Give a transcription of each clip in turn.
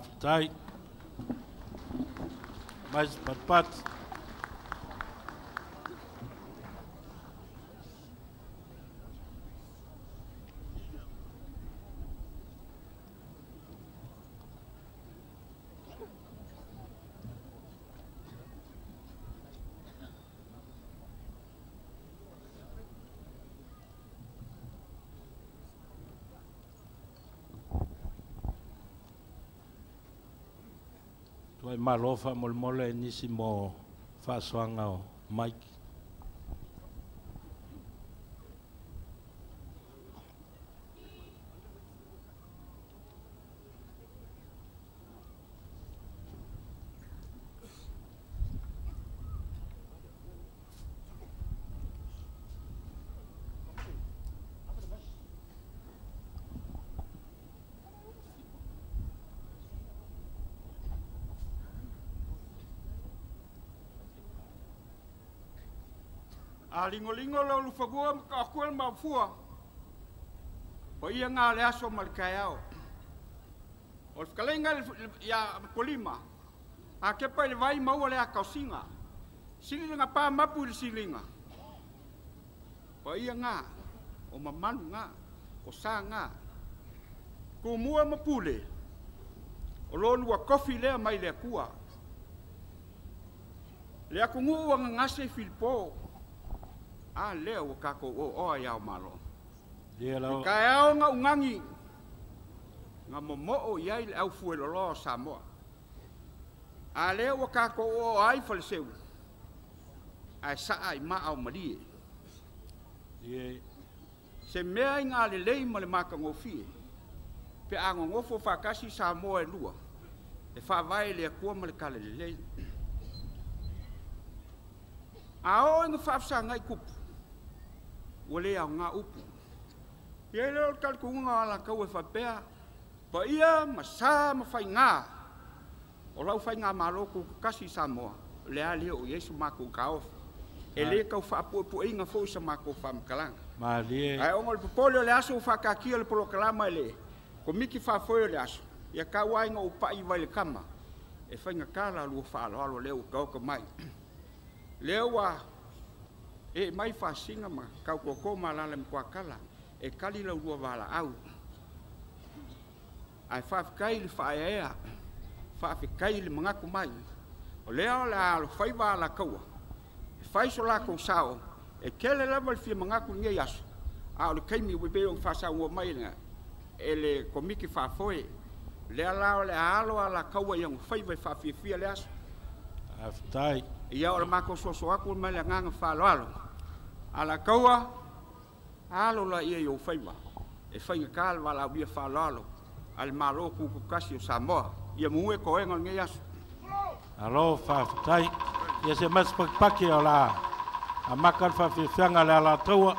Tai. Mais pat. Tuai malofa mole nisi mo fasoanga o Mike. Lingo lo lu fagua ka kuel ma fua. O ia nga le aso mal kaiao. O skalenga ya polima. A ke pa le vai mau le akausinga. Silinga pa mapu le silinga. O ia nga o mamanu nga o sa nga. Ko mua mapule. O lo lua kofi le mai le kua. Le akungu nga ngase Filipo. Leo kako o ia malo. Leo. Kaiao nga ungangi. Nga momo ia le au fuelo lo Samoa. Leo kako o ai falseu. Ai sa ai ma au malie. Ye. Se mea nga le lei ma le maka ngofie. Pe ango ngofo fakasi Samoa e lua. E fa vai le akua ma le kale le lei. Ao nga fafsa ngai kupu. Wale au ngā upu. Ia leo kalkunga ala kau e whapea. Pa ia masa ma whai ngā. O lau whai ngā māloko kasi Samoa. Lea leo o Yesu mako kaof. E le kau whaapu inga fo sa mako whamkalanga. Ma lie. Ai ongo le popole le aso whakakia le polokalama ele. Ko miki whafoio le aso. Ia kau ainga upai vai le kama. E whainga kala lua whaaloalo leo kauka mai. Leo wa e mai fasinga ma kau koko malala mkwakala e kali la lua wala au ai kai le faea kai le mangaku mai o leo la fai wala kaua fai so la ko sao e kele level fi mangaku nge yaso a le kai mi webe on fa sa wo mai nga ele komiki fa foi le ala le alo ala kaua yang fai vai fa fi le aso aftai. Ia ora mako so aku mai le nganga fa lo ala kaua alo la ia yo faiva e fainga kal wala bia fa lo al malo ku kasi o Samoa ia mu e ko enga nge aso Alo fa tai. Ia se mas pakpaki ola. A makar fa fi fianga le ala taua.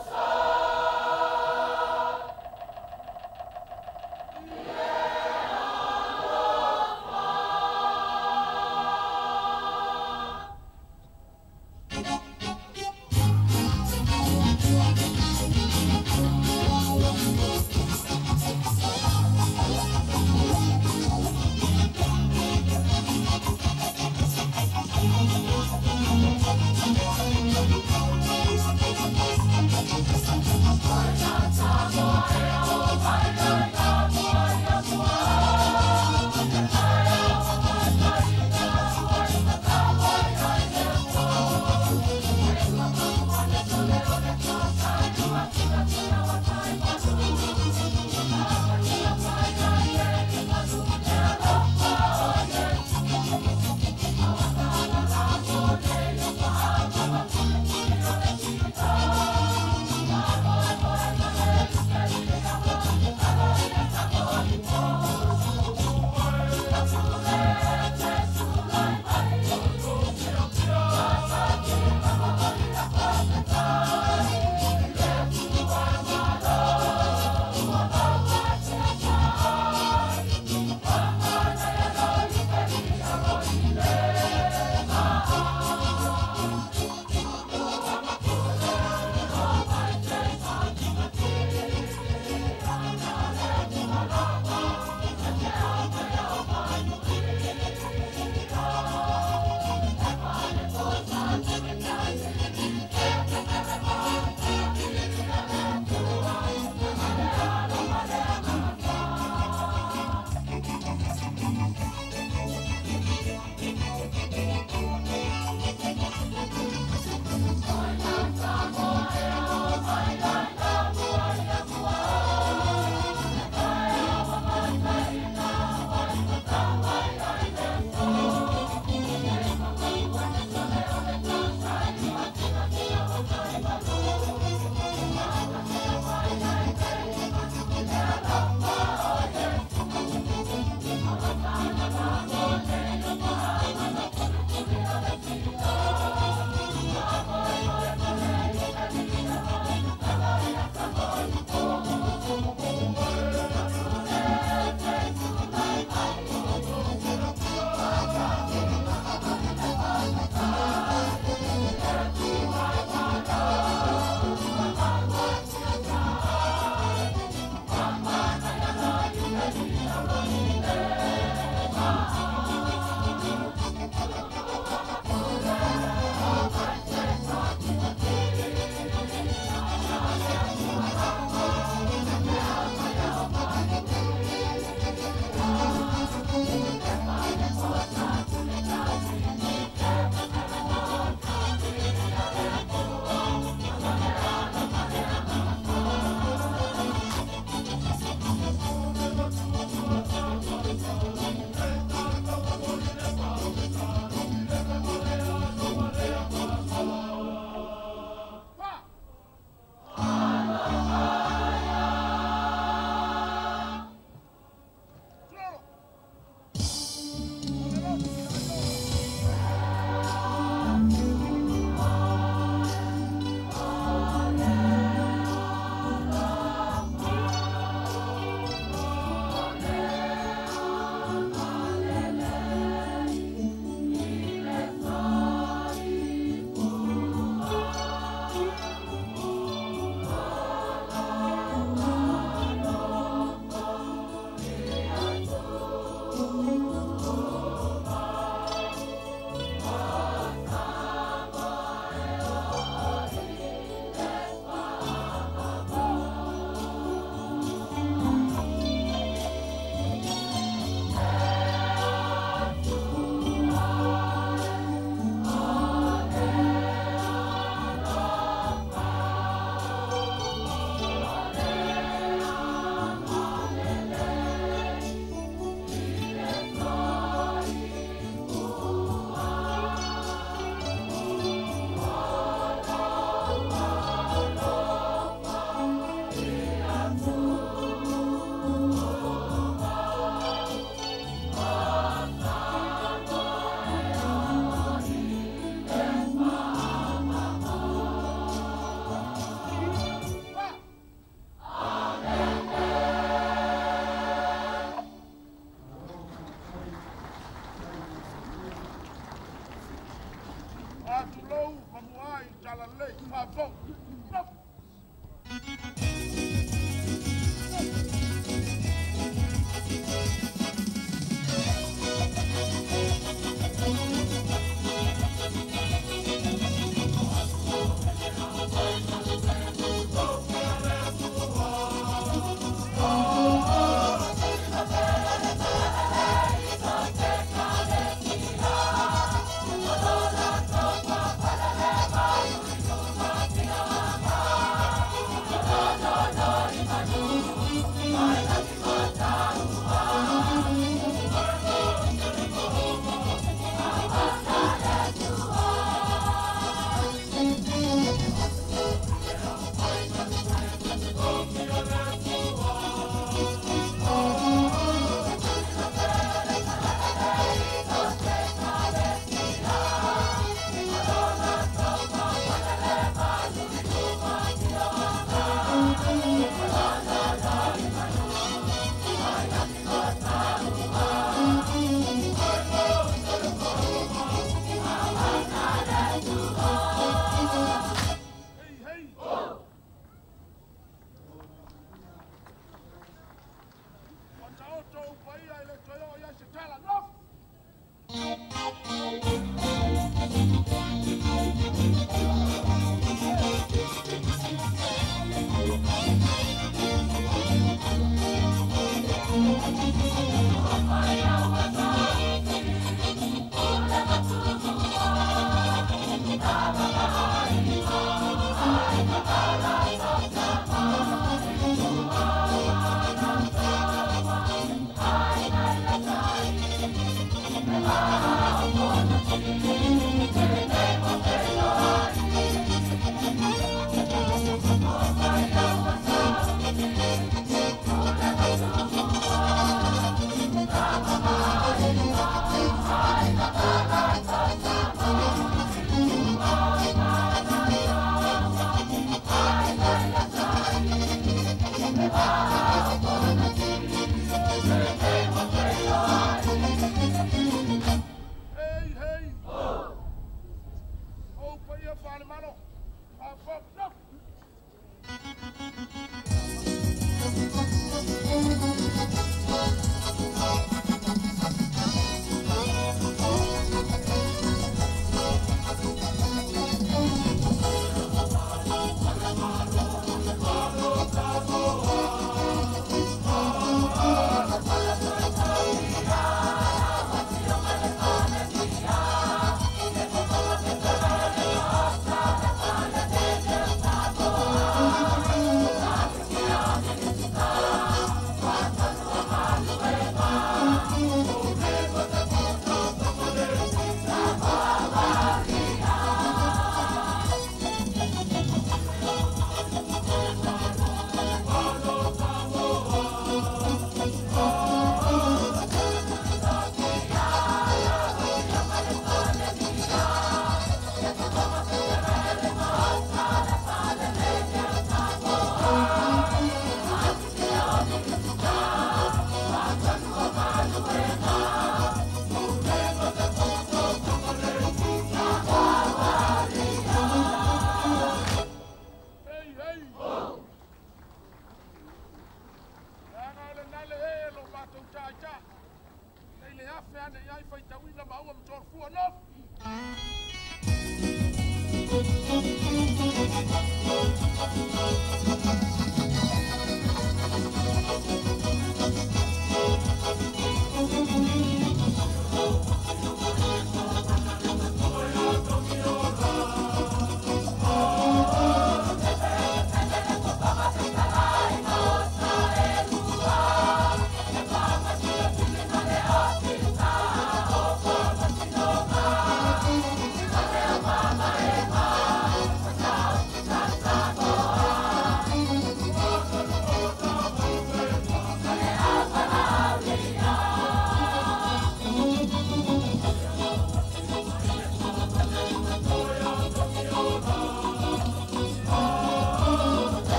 Yeah!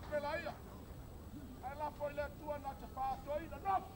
pelaia. Ai la foi le tua na te whātoi na nop.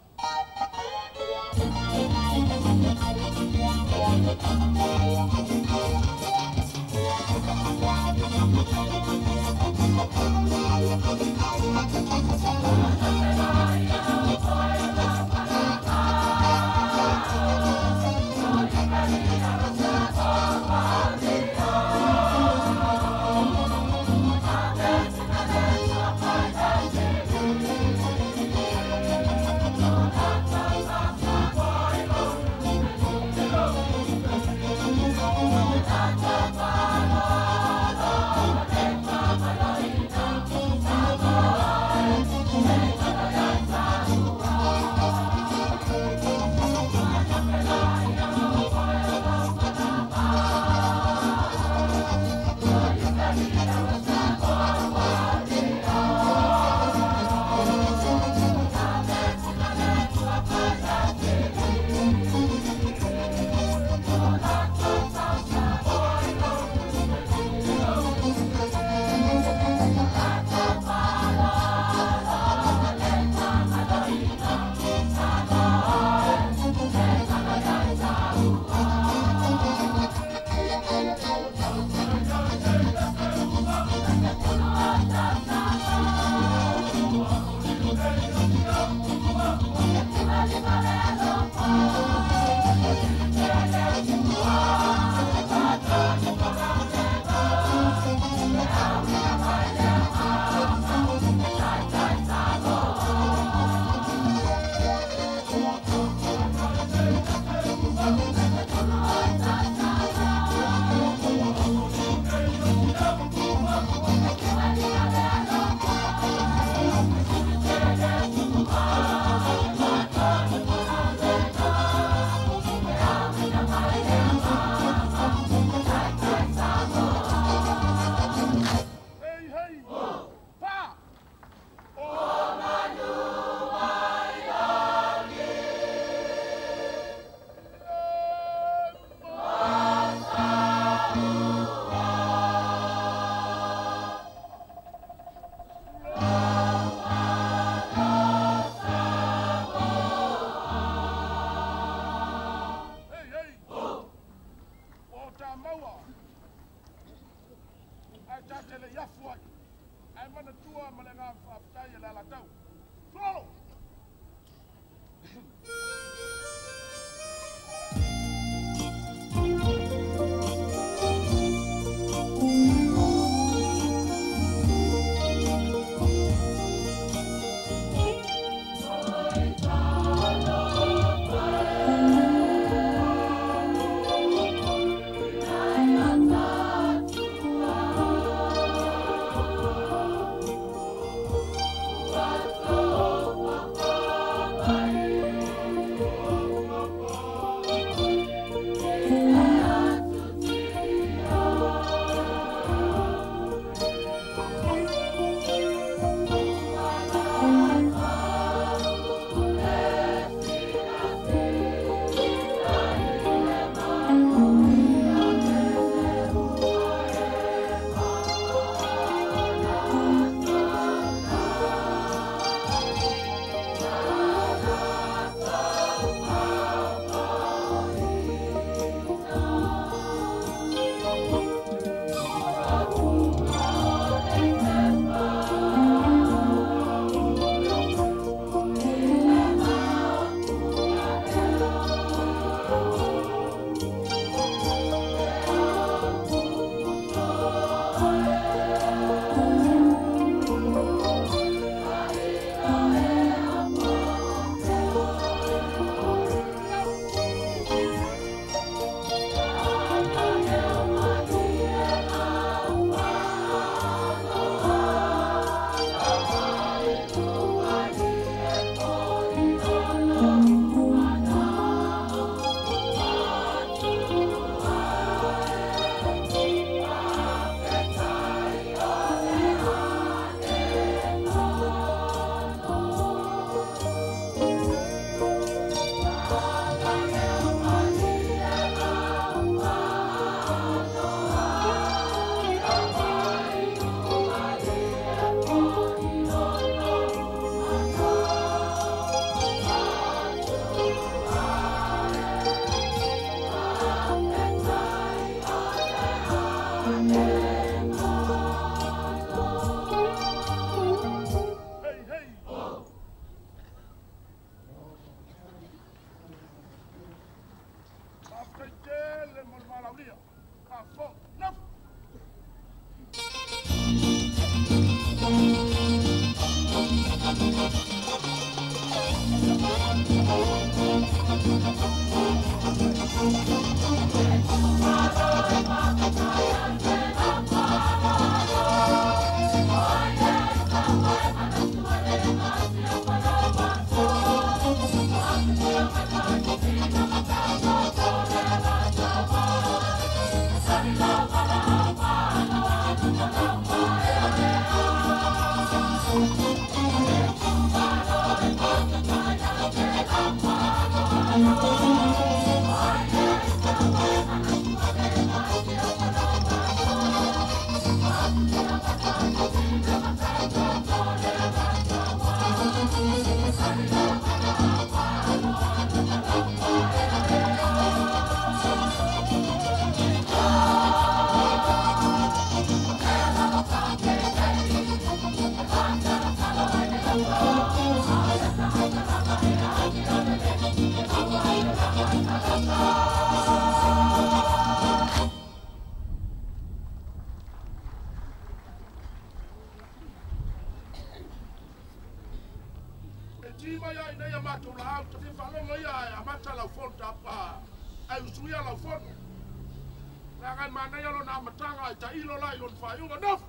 tima ya ina ya mato la auto te falonga ya mata la fonta pa ai usuia la fonta la kan mana ya lo na matanga ta ilo la ilo fa yu enough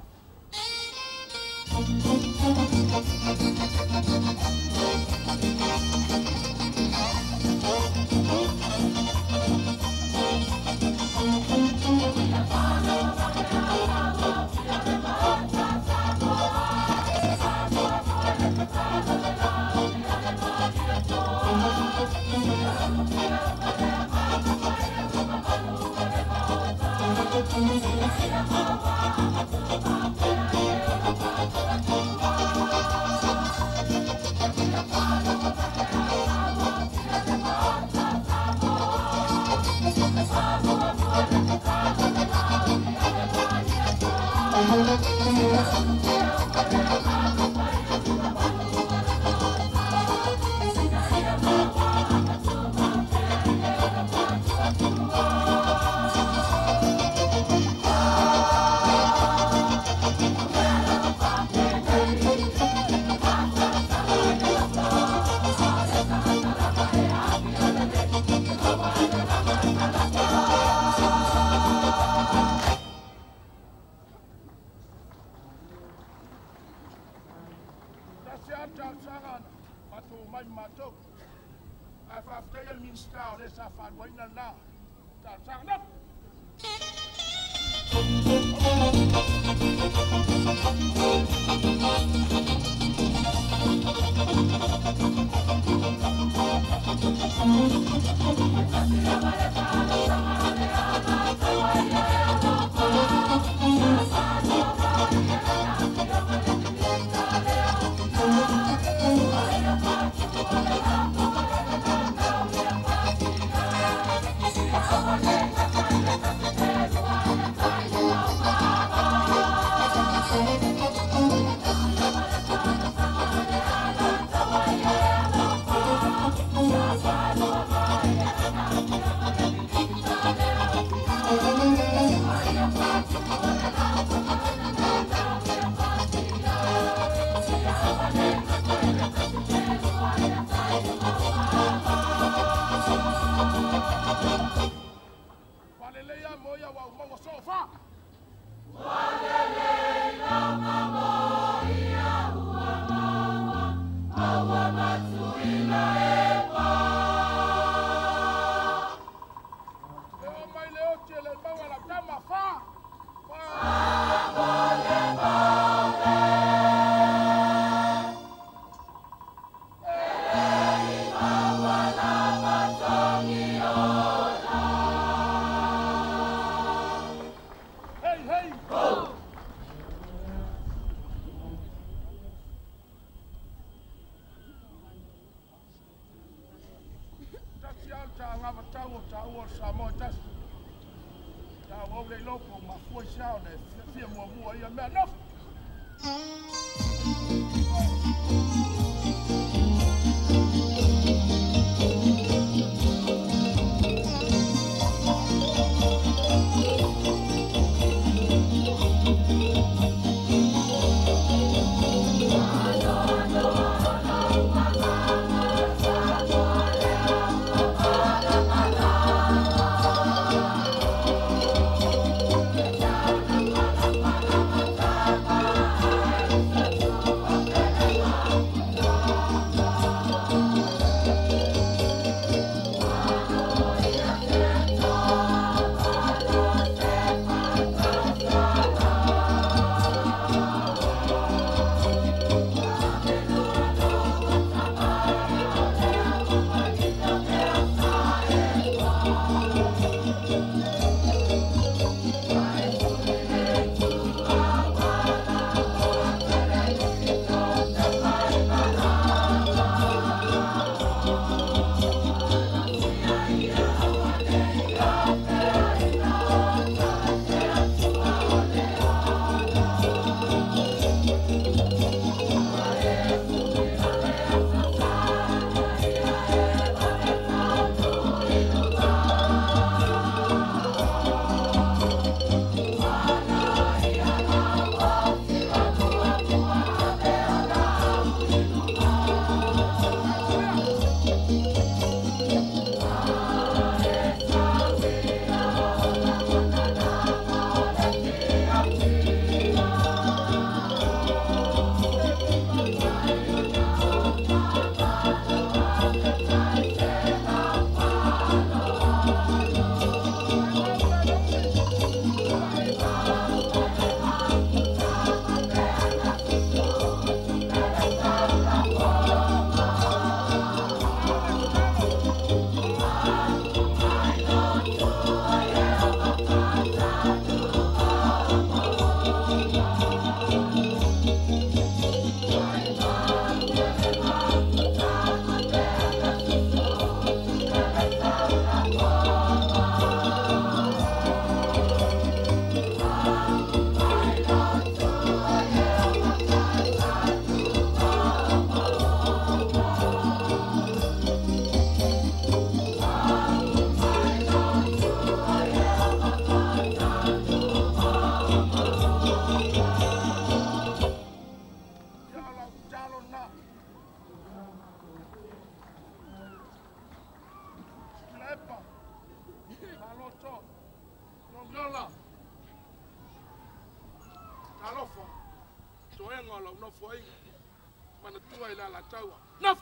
la una foi mana tua ila la taua naf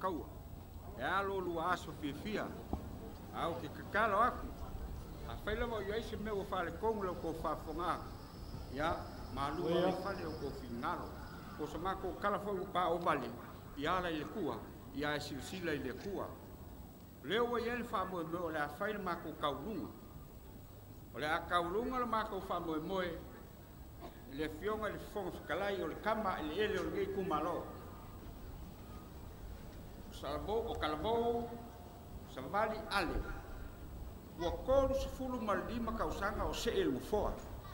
kaua. E alo lua aso fia au ke kakalo aku. A whaila mo iai se mea o whale kongu lau ko whafonga. Ia, malu o whale o ko whingaro. Ko sa mako kalafongu pa o vale. Ia ala i le kua. Ia e silsila i le kua. Leo wa iai le whamoe moe o le a whaila mako kaulunga. O le a kaulunga le mako whamoe moe. Le fionga le fonga whakalai o le kama le ele o le gei kumalo. Salabo o kalabo savali ale. Ua koru sefulu malima kausanga o se el ngofoa.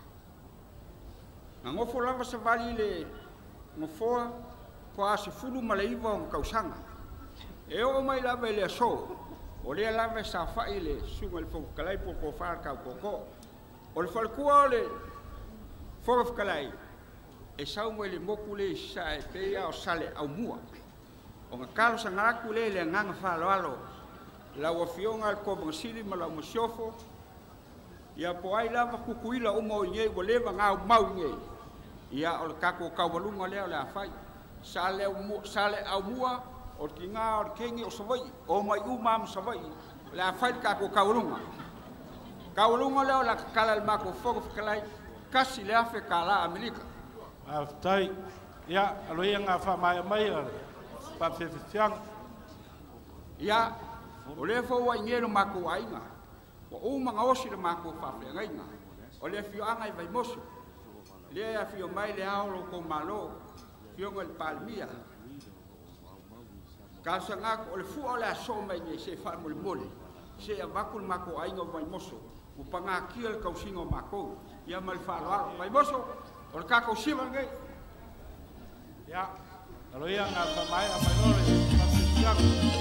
Nga ngofo lava savali le ngofoa ko a sefulu maleiva o kausanga. E o mai lava le aso. O le lava sa fai le sunga le whakakalai po ko whara kau koko. O le whalkua o le whakakalai. E saunga le moku le sa e peia o sale au mua. O nga kalo sa ngaraku le nganga whaloalo. La wafionga al kobonsili ma la mosiofo. Ia po ai lava kukuila o mo nye o leva ngau mau nye. Ia o le kako kauwalunga leo le awhai. Sale au mua o ki ngā o kengi o savai. O mai umam savai. Le awhai kako kauwalunga. Kauwalunga leo la kakala le mako fogo whakalai. Kasi le afe ka la Amerika. Aftai. Ia, aloia ngā whamai mai pa fefefiang. Ia, o le fo wa ngero mako ainga. O manga osi le mako whawhengainga. O le fioanga i vai moso. Le a fio mai le aolo ko malo. Fionga le palmia. Kalsa ngako o le fua o le aso mai ne se whamole mole. Se a wakul mako ainga vai moso. Upanga kia le kausingo mako. Ia mal whaloalo. Vai moso, o le kako siwa ngai. Ia, aloia ngā whamai a mai nore.